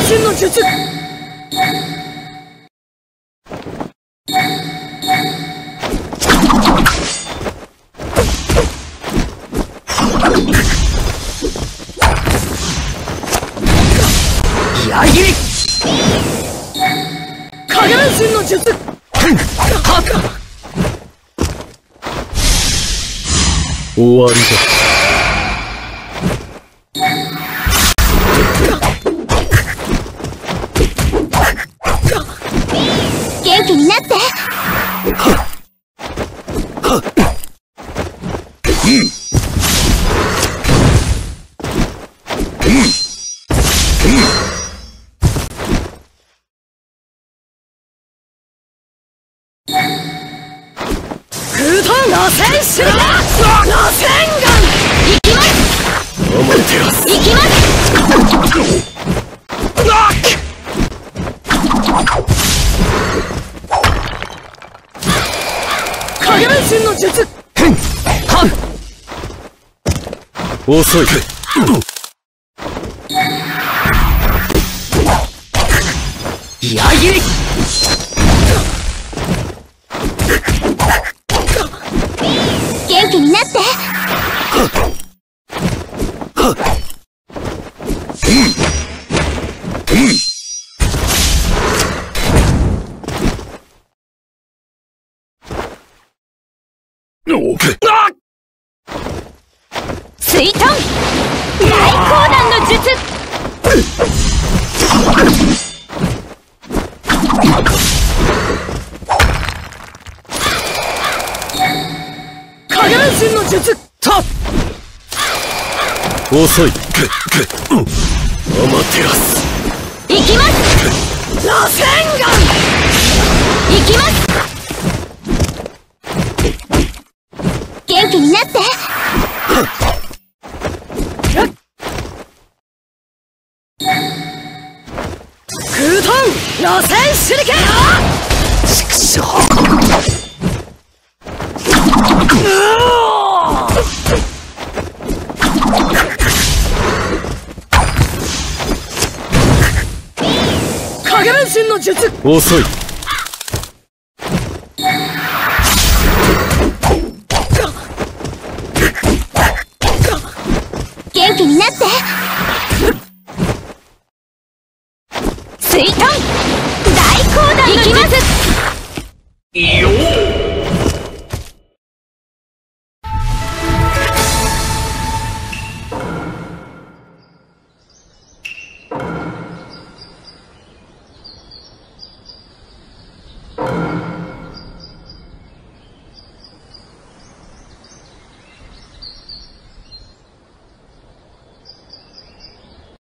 身の術。矢切り。影分身の術。 終わりだ。 元気になって。 空洞螺旋手裏螺旋丸。 行きます。 アマテラス。 行きます。 影分身の術。 遅い。 矢切り。 元気になって。水遁大光弾の術。 影分身の術。 遅い。アマテラス。 行きます。 螺旋丸。 行きます。元気になって。 空遁螺旋手裏剣。 畜生。影分身の術。 遅い。 元気になって。水遁